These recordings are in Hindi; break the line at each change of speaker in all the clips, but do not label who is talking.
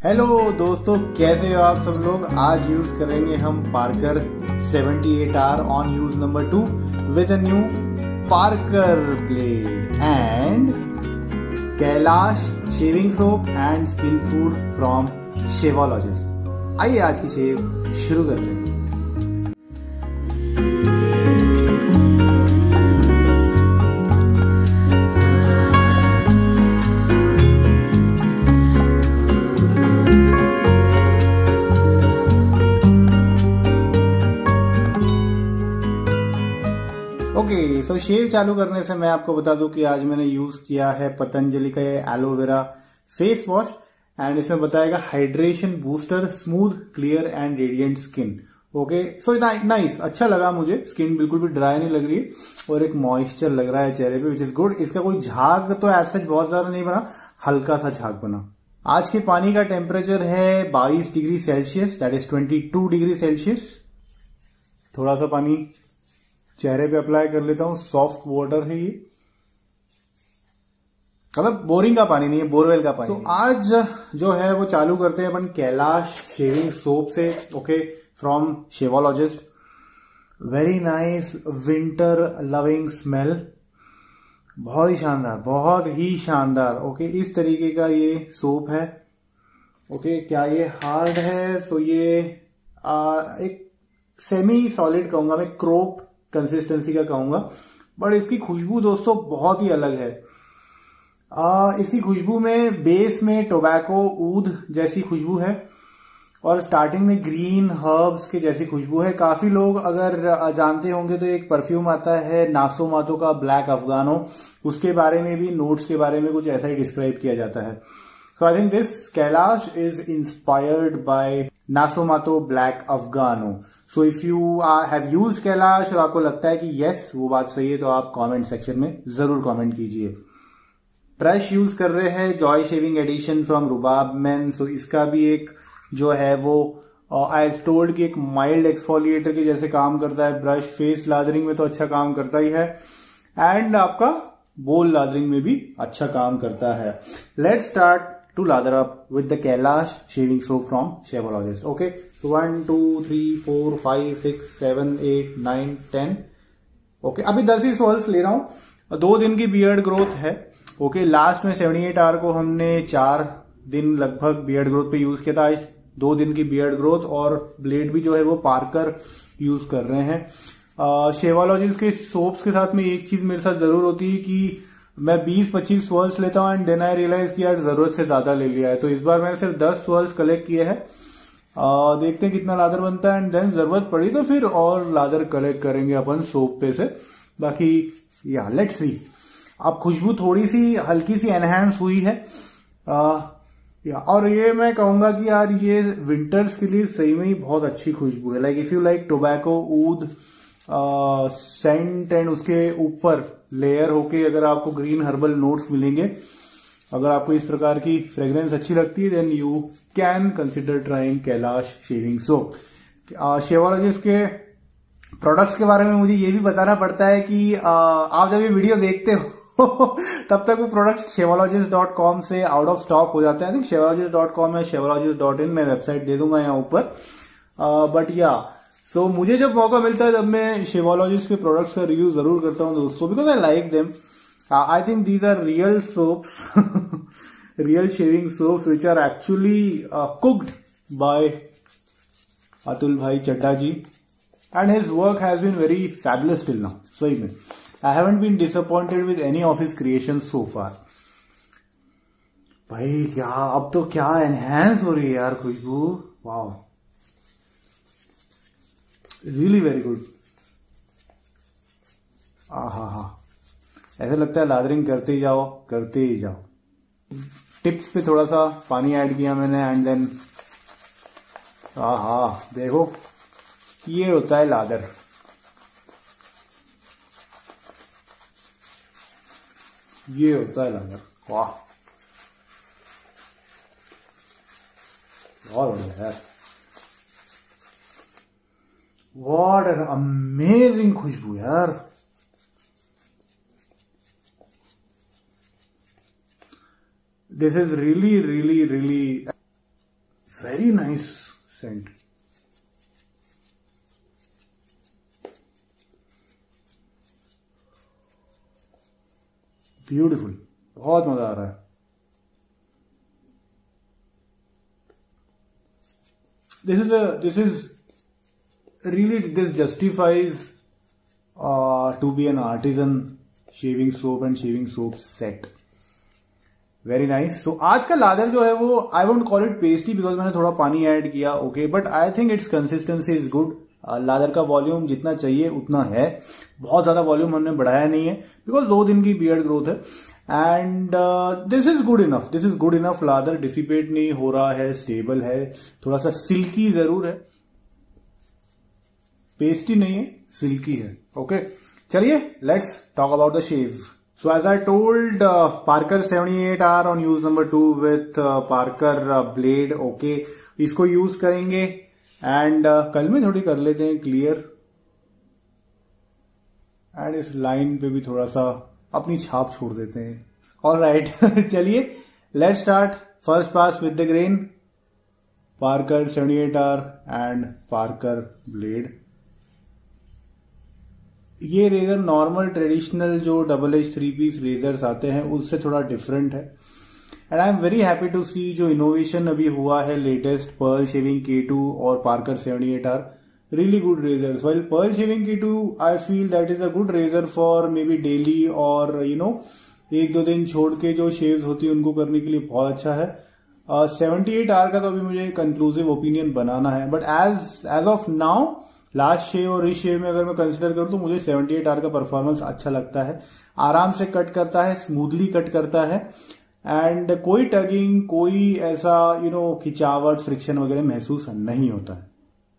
हेलो दोस्तों, कैसे हो आप सब लोग। आज यूज करेंगे हम Parker 78R on use number 2 with a new Parker blade and Kailash shaving soap and skin food from Shaveologist. आइए आज की शेव शुरू करते हैं। ओके, सो शेव चालू करने से मैं आपको बता दूं कि आज मैंने यूज किया है पतंजलि का ये एलोवेरा फेस वॉश एंड इसमें बताएगा hydration booster, smooth clear and radiant skin. Okay, so nice, अच्छा लगा मुझे। स्किन बिल्कुल भी ड्राई नहीं लग रही है और एक मॉइस्चर लग रहा है चेहरे पे, विच इज गुड। इसका कोई झाग तो ऐसा बहुत ज्यादा नहीं बना, हल्का सा झाग बना। आज के पानी का टेम्परेचर है 22 degree Celsius, that is 22 degree Celsius. थोड़ा सा पानी चेहरे पे अप्लाई कर लेता हूं। सॉफ्ट वाटर है ये, मतलब बोरिंग का पानी नहीं है, बोरवेल का पानी। तो आज जो है वो चालू करते हैं अपन कैलाश शेविंग सोप से। Okay, from Shavologist. Very nice winter loving smell, बहुत ही शानदार, बहुत ही शानदार। ओके, इस तरीके का ये सोप है। ओके, क्या ये हार्ड है? तो ये एक सेमी सॉलिड कहूंगा मैं, क्रोप कंसिस्टेंसी का कहूंगा, बट इसकी खुशबू दोस्तों बहुत ही अलग है। इसकी खुशबू में बेस में टोबैको ऊद जैसी खुशबू है और स्टार्टिंग में ग्रीन हर्ब्स के जैसी खुशबू है। काफी लोग अगर जानते होंगे तो एक परफ्यूम आता है नासो मातो का, ब्लैक अफगानो, उसके बारे में भी, नोट्स के बारे में कुछ ऐसा ही डिस्क्राइब किया जाता है। So I think this Kailash is inspired by Nasomato Black Afghano. So if you have used Kailash और आपको लगता है कि yes वो बात सही है, तो आप कमेंट सेक्शन में जरूर कमेंट कीजिए। ब्रश यूज कर रहे हैं joy shaving edition from Rubaab man. So इसका भी एक जो है वो आई टोल्ड कि एक माइल्ड एक्सफोलिएटर के जैसे काम करता है ब्रश। फेस लादरिंग में तो अच्छा काम करता ही है एंड आपका बोल लादरिंग में भी अच्छा काम करता है। Let's start to lather up with the Kailash shaving soap from Shevologist. Okay, so 1 2 3 4 5 6 7 8 9 10. Okay, अभी 10 ही swirls ले रहा हूं। 2 दिन की बियर्ड ग्रोथ है। ओके, लास्ट में 78R को हमने 4 दिन लगभग बियर्ड ग्रोथ पे यूज किया था। आज 2 दिन की बियर्ड ग्रोथ और ब्लेड भी जो है वो पार्कर यूज कर रहे हैं। शेवोलॉजिस्ट के सोप्स के साथ में एक चीज मेरे साथ जरूर होती है कि मैं 20-25 स्वर्ल्स लेता हूं एंड देन आई रियलाइज कि यार जरूरत से ज्यादा ले लिया है। तो इस बार मैंने सिर्फ 10 स्वर्ल्स कलेक्ट किए हैं। देखते हैं कितना लादर बनता है एंड देन जरूरत पड़ी तो फिर और लादर कलेक्ट करेंगे अपन सोप पे से। बाकी या लेट्स सी। अब खुशबू थोड़ी सी हल्की सी एनहांस हुई है। और ये मैं कहूंगा कि यार ये विंटर्स के लिए सही में ही बहुत अच्छी खुशबू है। Like if you like tobacco oud scent and उसके ऊपर लेयर होके अगर आपको ग्रीन हर्बल नोट्स मिलेंगे, अगर आपको इस प्रकार की फ्रेग्रेंस अच्छी लगती है, then you can consider trying Kailash shaving soap. Shavologist के प्रोडक्ट्स के बारे में मुझे ये भी बताना पड़ता है कि आप जब ये वीडियो देखते हो तब तक वो प्रोडक्ट्स शेवोलॉजिस्ट.com से आउट ऑफ स्टॉक हो जाते हैं। आई थिंक शेवोलॉजिस्ट.com है, शेवोलॉजिस्ट.in, मैं वेबसाइट दे दूंगा यहाँ ऊपर। बट या तो मुझे जब मौका मिलता है तब मैं शेवोलॉजिस्ट के प्रोडक्ट्स का रिव्यू जरूर करता हूं दोस्तों, because I like them. I think these are real soaps, real shaving soaps which are actually cooked by Atul bhai Chadda ji and his work has been very fabulous till now. सही में I haven't been disappointed with any of his creation so far. भाई क्या, अब तो क्या एनहांस हो रही है यार खुशबू, वाओ, रियली वेरी गुड। हा, ऐसा लगता है लादरिंग करते ही जाओ, करते ही जाओ। टिप्स पे थोड़ा सा पानी ऐड किया मैंने एंड देन देखो ये होता है लादर। ये होता है लादर, वाह, बहुत बढ़िया यार। What an amazing खुशबू यार। This is really very nice scent. Beautiful, बहुत मजा आ रहा है। This is really, this justifies to be an artisan shaving soap and shaving soap set. Very nice. So आज का लादर जो है वो I won't call it pasty because मैंने थोड़ा पानी ऐड किया, okay, but I think it's consistency is good. Lather का वॉल्यूम जितना चाहिए उतना है, बहुत ज्यादा वॉल्यूम हमने बढ़ाया नहीं है बिकॉज 2 दिन की बियर्ड ग्रोथ है। And this is good enough, this is good enough. Lather dissipate नहीं हो रहा है, स्टेबल है, थोड़ा सा सिल्की जरूर है, पेस्टी नहीं है, सिल्की है। ओके, चलिए let's talk about the shave. So as I told, Parker 78R on use number 2 with Parker blade, okay, इसको यूज करेंगे एंड कल में थोड़ी कर लेते हैं क्लियर, एंड इस लाइन पे भी थोड़ा सा अपनी छाप छोड़ देते हैं। ऑलराइट, चलिए let's start. First pass with the grain, Parker 78R and Parker blade। ये रेजर नॉर्मल ट्रेडिशनल जो डबल एज 3 पीस रेजर्स आते हैं उससे थोड़ा डिफरेंट है, and I am very happy to see जो इनोवेशन अभी हुआ है लेटेस्ट, पर्ल शेविंग K2 और Parker 78R, really good razors. While Pearl shaving K2 I feel that is a good razor for maybe daily और 1-2 दिन छोड़ के जो शेव्स होती है उनको करने के लिए बहुत अच्छा है। 78R का तो अभी मुझे कंक्लूसिव ओपिनियन बनाना है, but as of now last shave और इस शेव में अगर मैं कंसिडर करूं तो मुझे 78R का परफॉर्मेंस अच्छा लगता है। आराम से कट करता है, स्मूथली कट करता है, एंड कोई टगिंग, कोई ऐसा खिंचावट, फ्रिक्शन वगैरह महसूस नहीं होता है।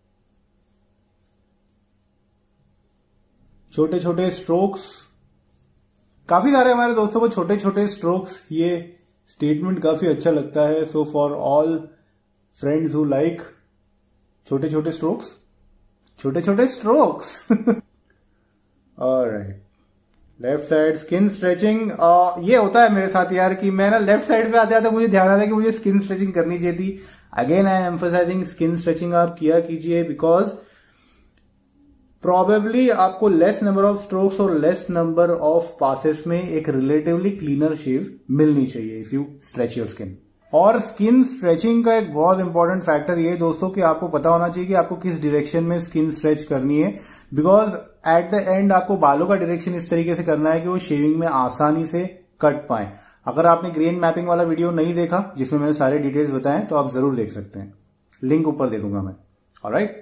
छोटे छोटे स्ट्रोक्स, काफी सारे हमारे दोस्तों को छोटे छोटे स्ट्रोक्स, ये स्टेटमेंट काफी अच्छा लगता है। So for all friends who like छोटे छोटे स्ट्रोक्स, छोटे छोटे strokes. Alright, left side skin stretching. ये होता है मेरे साथ यार कि मैं ना लेफ्ट साइड पे आते आते मुझे ध्यान आता है कि मुझे स्किन स्ट्रेचिंग करनी चाहिए थी। Again I am emphasizing, skin stretching आप किया कीजिए बिकॉज प्रॉबेबली आपको लेस नंबर ऑफ स्ट्रोक्स और लेस नंबर ऑफ पासेस में एक रिलेटिवली क्लीनर शेव मिलनी चाहिए if you stretch your skin. और स्किन स्ट्रेचिंग का एक बहुत इंपॉर्टेंट फैक्टर ये दोस्तों कि आपको पता होना चाहिए कि आपको किस डायरेक्शन में स्किन स्ट्रेच करनी है, बिकॉज एट द एंड आपको बालों का डायरेक्शन इस तरीके से करना है कि वो शेविंग में आसानी से कट पाए। अगर आपने ग्रेन मैपिंग वाला वीडियो नहीं देखा जिसमें मैंने सारे डिटेल्स बताए तो आप जरूर देख सकते हैं, लिंक ऊपर दे दूंगा मैं। Alright,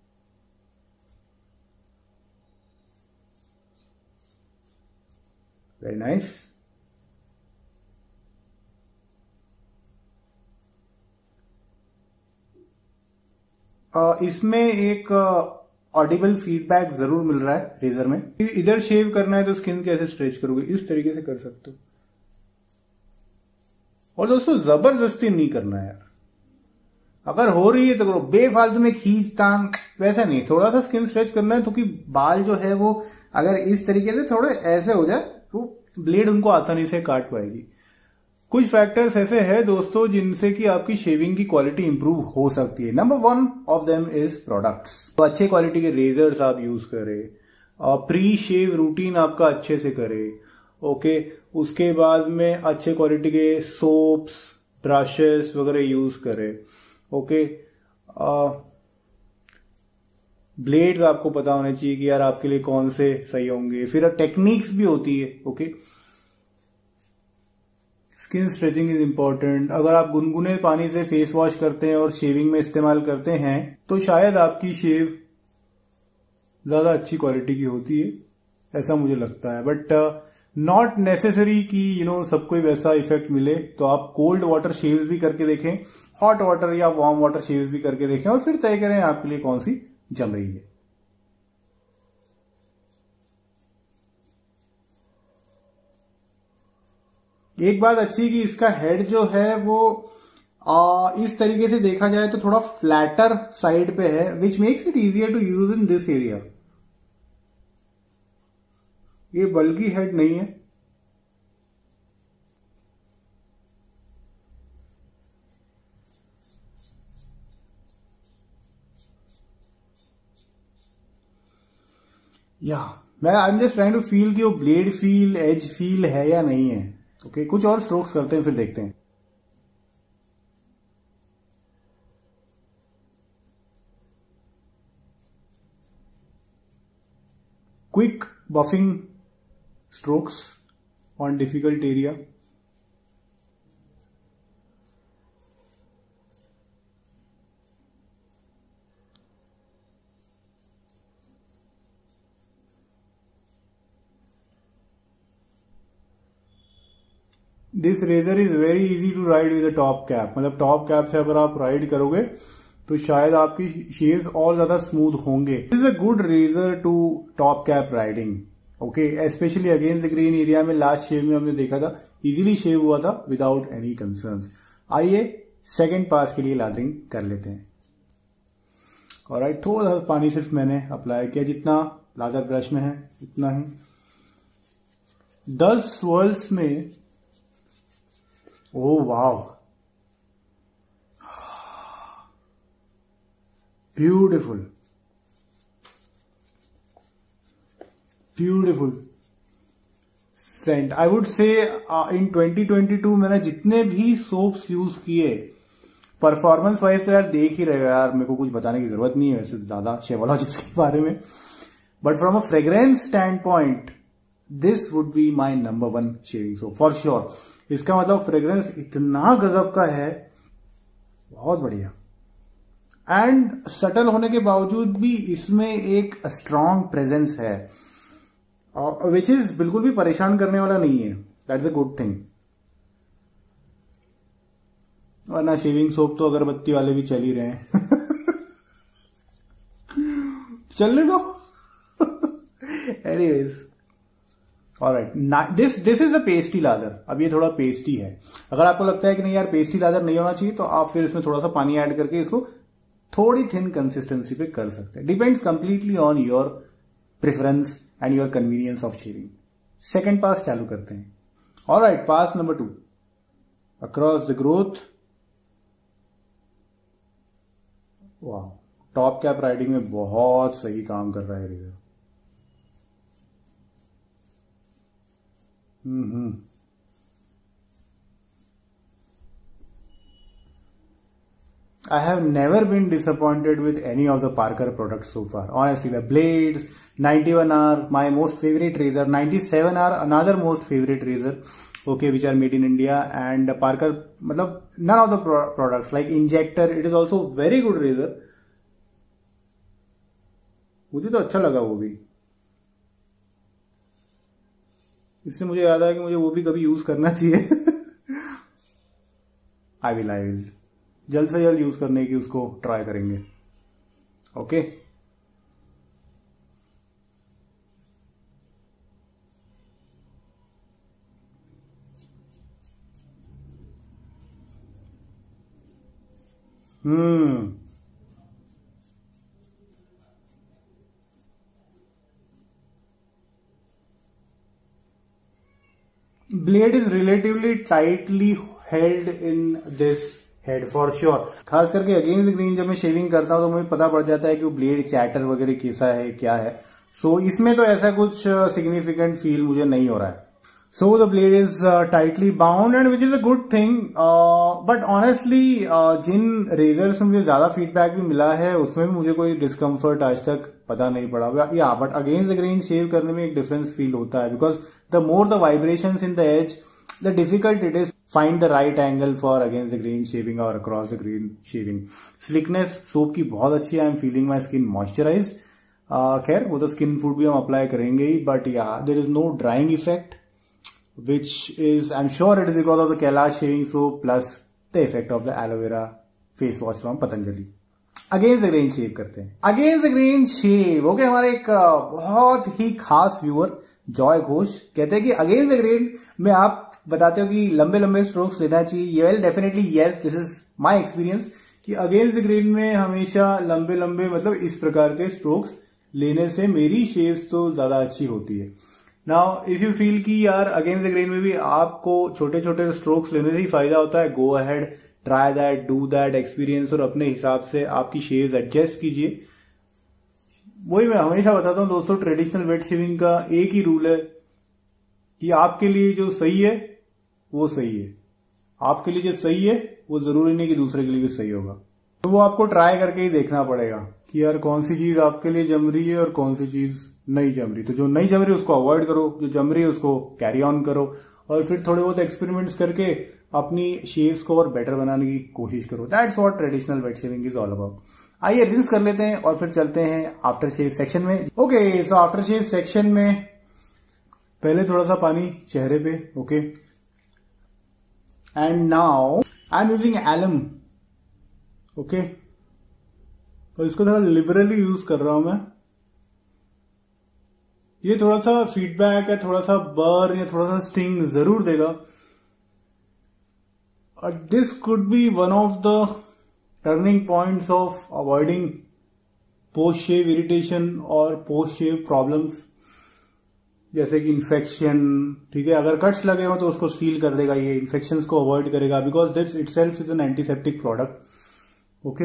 very nice. इसमें एक ऑडिबल फीडबैक जरूर मिल रहा है रेजर में। इधर शेव करना है तो स्किन कैसे स्ट्रेच करोगे, इस तरीके से कर सकते हो। और दोस्तों जबरदस्ती नहीं करना है यार, अगर हो रही है तो करो, बेफालतू में खींच तान वैसा नहीं, थोड़ा सा स्किन स्ट्रेच करना है। तो कि बाल जो है वो अगर इस तरीके से थोड़े ऐसे हो जाए तो ब्लेड उनको आसानी से काट पाएगी। कुछ फैक्टर्स ऐसे हैं दोस्तों जिनसे कि आपकी शेविंग की क्वालिटी इंप्रूव हो सकती है। Number 1 of them is products. तो अच्छे क्वालिटी के रेजर्स आप यूज करें, प्री शेव रूटीन आपका अच्छे से करें, ओके। उसके बाद में अच्छे क्वालिटी के सोप्स, ब्रशेस वगैरह यूज करें, ओके। ब्लेड्स आपको पता होने चाहिए कि यार आपके लिए कौन से सही होंगे। फिर टेक्निक्स भी होती है, okay. Skin stretching is important. अगर आप गुनगुने पानी से फेस वॉश करते हैं और शेविंग में इस्तेमाल करते हैं तो शायद आपकी शेव ज्यादा अच्छी क्वालिटी की होती है, ऐसा मुझे लगता है। बट नॉट नेसेसरी कि सबको वैसा इफेक्ट मिले। तो आप कोल्ड वाटर शेव्स भी करके देखें, हॉट वाटर या वार्म वाटर शेव्स भी करके देखें और फिर तय करें आपके लिए कौन सी जम रही है। एक बात अच्छी कि इसका हेड जो है वो इस तरीके से देखा जाए तो थोड़ा फ्लैटर साइड पे है, which makes it easier to use in this area. ये बल्कि हेड नहीं है, या मैं I am just trying to feel कि वो ब्लेड फील, एज फील है या नहीं है। ओके, कुछ और स्ट्रोक्स करते हैं फिर देखते हैं। Quick buffing strokes on difficult area. This razor is very easy to ride with a top cap. मतलब टॉप कैप से अगर आप राइड करोगे तो शायद आपकी शेव्स और ज्यादा स्मूथ होंगे। This is a good razor to top cap riding. Okay, specially against the grain area में लास्ट शेव में हमने देखा था इजीली शेव हुआ था विदाउट एनी कंसर्न्स। आइए सेकेंड पास के लिए लादरिंग कर लेते हैं। ऑलराइट, थोड़ा सा पानी सिर्फ मैंने अप्लाई किया, जितना लादर ब्रश में है इतना ही। 10 स्वर्ल्स में। Oh wow, beautiful beautiful scent. I would say in 2022 मैंने जितने भी सोप्स यूज किए, परफॉर्मेंस वाइज तो यार देख ही रहे हो यार, मेरे को कुछ बताने की जरूरत नहीं है वैसे ज्यादा शेवोलॉजिस्ट के बारे में, but from a fragrance standpoint this would be my number 1 shaving soap for sure. इसका मतलब फ्रेग्रेंस इतना गजब का है, बहुत बढ़िया। एंड सटल होने के बावजूद भी इसमें एक स्ट्रॉन्ग प्रेजेंस है, विच इज बिल्कुल भी परेशान करने वाला नहीं है। That's a good thing. वरना शेविंग सोप तो अगरबत्ती वाले भी चल ही रहे हैं। चलने दो। Anyways, alright, this is a pasty lather. अब ये थोड़ा पेस्टी है। अगर आपको लगता है कि नहीं यार पेस्टी लादर नहीं होना चाहिए, तो आप फिर इसमें थोड़ा सा पानी ऐड करके इसको थोड़ी थिन कंसिस्टेंसी पे कर सकते हैं। Depends completely on your preference and your convenience of shaving. Second pass चालू करते हैं। Alright, pass number 2, across the growth. वाह, टॉप कैप राइडिंग में बहुत सही काम कर रहा है razor. I have never been disappointed with any of the Parker products so far. Honestly, the blades, 91R, my most favorite razor, 97R, another most favorite razor, okay, which are made in India, and Parker, matlab, none of the products like Injector, it is also very good razor. मुझे तो अच्छा लगा वो भी। इससे मुझे याद आया कि मुझे वो भी कभी यूज करना चाहिए। आई विल जल्द से जल्द यूज करने की उसको ट्राई करेंगे। Okay, blade is relatively tightly held in this head for sure. खास करके अगेंस्ट ग्रीन जब मैं शेविंग करता हूं तो मुझे पता पड़ जाता है कि वो ब्लेड चैटर वगैरह कैसा है, क्या है। सो इसमें तो ऐसा कुछ सिग्निफिकेंट फील मुझे नहीं हो रहा है। So the blade is tightly bound and which is a good thing. But honestly जिन रेजर से मुझे ज्यादा फीडबैक भी मिला है उसमें भी मुझे कोई डिस्कम्फर्ट आज तक पता नहीं पड़ा। Yeah but against the grain shave करने में एक डिफरेंस फील होता है, because the more the vibrations in the edge, the difficult it is find the right angle for against the grain shaving or across the grain shaving. Slickness soap की बहुत अच्छी है। I am feeling my skin moisturized. खैर वो तो स्किन फूड भी हम अप्लाई करेंगे ही, but yeah there is no drying effect, which is I'm sure it is because of the Kailash shaving soap plus the effect of the aloe vera face wash from Patanjali. Against the grain shave करते हैं। Against the grain shave, okay, हमारे एक बहुत ही खास व्यूअर जॉय घोष कहते हैं कि अगेंस्ट द ग्रेन में आप बताते हो कि लंबे लंबे स्ट्रोक्स लेना चाहिए। Well definitely yes, this is my experience कि अगेंस्ट द ग्रेन में हमेशा लंबे लंबे मतलब इस प्रकार के स्ट्रोक्स लेने से मेरी शेव्स तो ज्यादा अच्छी होती है। नाउ इफ यू फील कि यार अगेंस्ट द ग्रेन में भी आपको छोटे छोटे स्ट्रोक्स लेने से ही फायदा होता है, go ahead, try that, do that experience और अपने हिसाब से आपकी शेव्स एडजस्ट कीजिए। वही मैं हमेशा बताता हूँ दोस्तों, ट्रेडिशनल वेट शेविंग का एक ही रूल है कि आपके लिए जो सही है वो सही है, आपके लिए जो सही है वो जरूरी नहीं कि दूसरे के लिए भी सही होगा। तो वो आपको ट्राई करके ही देखना पड़ेगा कि यार कौन सी चीज आपके लिए जम रही है और कौन सी चीज नहीं जम रही। तो जो नहीं जम रही उसको अवॉइड करो, जो जम रही है उसको कैरी ऑन करो, और फिर थोड़े बहुत एक्सपेरिमेंट्स करके अपनी शेव्स को और बेटर बनाने की कोशिश करो। That's what traditional wet shaving is all about. आइए रिंस कर लेते हैं और फिर चलते हैं आफ्टर शेव सेक्शन में। Okay, so after shave section में पहले थोड़ा सा पानी चेहरे पे, okay, and now I am using alum, okay, तो इसको थोड़ा लिबरली यूज कर रहा हूं मैं। ये थोड़ा सा फीडबैक है, थोड़ा सा बर्न या थोड़ा सा स्टिंग जरूर देगा, और this could be one of the turning points of avoiding post shave irritation और पोस्ट शेव प्रॉब्लम्स, जैसे कि इन्फेक्शन। ठीक है, अगर कट्स लगे हो तो उसको सील कर देगा, ये इन्फेक्शंस को अवॉइड करेगा, because that's itself is an antiseptic product, okay.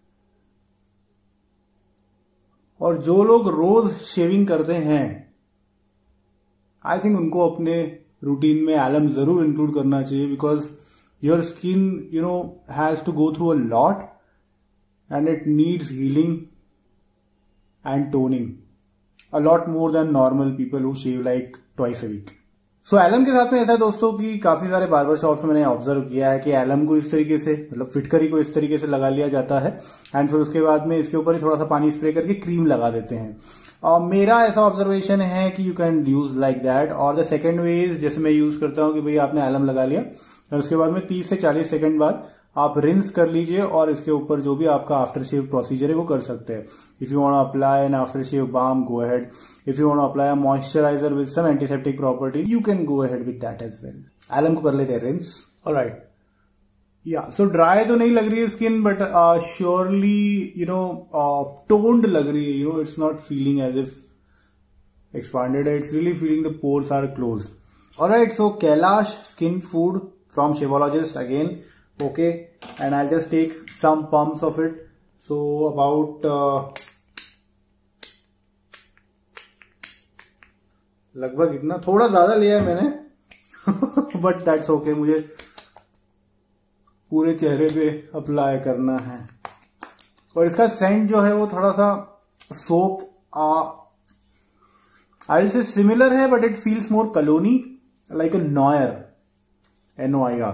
और जो लोग रोज शेविंग करते हैं, आई थिंक उनको अपने रूटीन में एलम जरूर इंक्लूड करना चाहिए, because your skin has to go through a lot and it needs healing and toning a lot more than normal people who shave like twice a week. So alum के साथ में ऐसा है दोस्तों कि काफी सारे बार्बर शॉप्स में मैंने ऑब्जर्व किया है कि एलम को इस तरीके से, मतलब फिटकरी को इस तरीके से लगा लिया जाता है एंड फिर उसके बाद में इसके ऊपर ही थोड़ा सा पानी स्प्रे करके क्रीम लगा देते हैं। और मेरा ऐसा ऑब्जर्वेशन है कि you can use like that. और द सेकेंड वे इज, जैसे मैं यूज करता हूँ कि भाई आपने एलम लगा लिया और उसके बाद में 30 से 40 सेकंड बाद आप रिंस कर लीजिए और इसके ऊपर जो भी आपका आफ्टर शेव प्रोसीजर है वो कर सकते हैं। If you want to apply an after shave balm, go ahead. If you want to apply a moisturiser with some antiseptic property, you can go ahead with that as well. Alum को कर लेते हैं रिंस। ऑलराइट, या सो ड्राई तो नहीं लग रही है स्किन, बट श्योरली टोन्ड लग रही है। It's not feeling as if expanded, it's really feeling the pores are closed. Alright, so Kailash Skin Food from Shavologist again, okay, and I'll just take some pumps of it. So about लगभग इतना, थोड़ा ज्यादा लिया है मैंने बट दैट्स ओके, मुझे पूरे चेहरे पे अप्लाई करना है। और इसका सेंट जो है वो थोड़ा सा soap I will say similar है, but it feels more cologne, like a Noir, Noir.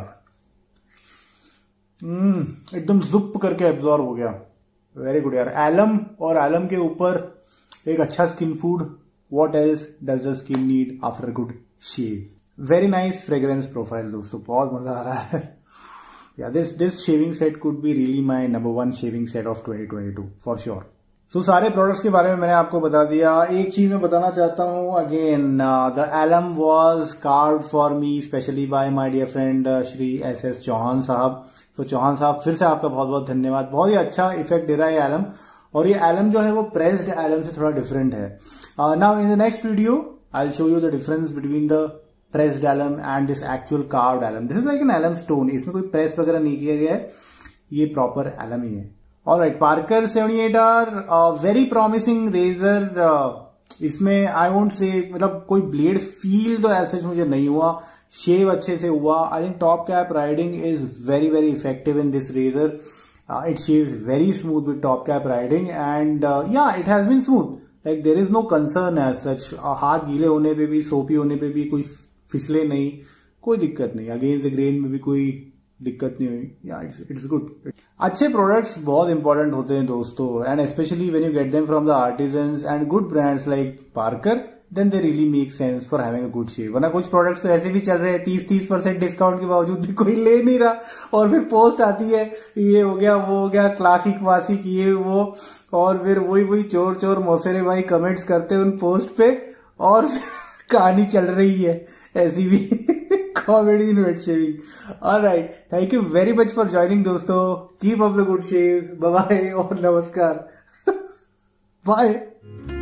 एकदम जुप करके एब्जॉर्ब हो गया। वेरी गुड यार। एलम और एलम के ऊपर एक अच्छा skin food, what else does the skin need after good shave. Very nice fragrance profile दोस्तों, बहुत मजा आ रहा है। Yeah, this shaving set could be really my #1 shaving set of 2022 for sure. So, सारे प्रोडक्ट्स के बारे में मैंने आपको बता दिया। एक चीज मैं बताना चाहता हूँ again, the alum was carved for me specially by my dear friend Shri SS Chauhan sahab. तो चौहान साहब फिर से आपका बहुत बहुत धन्यवाद। बहुत ही अच्छा इफेक्ट दे रहा है ये एलम, और ये एलम जो है वो प्रेस्ड एलम से थोड़ा डिफरेंट है। Now in the next video I will show you the difference between the pressed alum and this actual carved alum. This is like an alum stone, इसमें कोई प्रेस वगैरह नहीं किया गया है, ये प्रॉपर एलम ही है। Alright, Parker 78R, very promising razor. इसमें आई वोंट से, मतलब कोई ब्लेड फील तो ऐसे मुझे नहीं हुआ, शेव अच्छे से हुआ। I think top cap riding is very very effective in this razor. It shaves very smooth with top cap riding and yeah it has been smooth, like there is no concern as such. हाथ गीले होने पे भी, सोपी होने पे भी कोई फिसले नहीं, कोई दिक्कत नहीं। अगेंस्ट द ग्रेन में भी कोई दिक्कत नहीं हुई। Yeah it's good. अच्छे प्रोडक्ट्स बहुत इंपॉर्टेंट होते हैं दोस्तों, and specially when you get them from the artisans and good brands like Parker, then they really make sense for having a good shave. वरना कुछ प्रोडक्ट्स तो ऐसे भी चल रहे हैं 30% डिस्काउंट के बावजूद भी कोई ले नहीं रहा, और फिर पोस्ट आती है ये हो गया वो हो गया, क्लासिक वासिक ये वो, और फिर वही चोर चोर मौसेरे भाई कमेंट्स करते हैं उन पोस्ट पे, और कहानी चल रही है ऐसी भी comedy in wet shaving. Alright, thank you very much for joining दोस्तों. Keep up the good shaves. Bye bye और नमस्कार. Bye.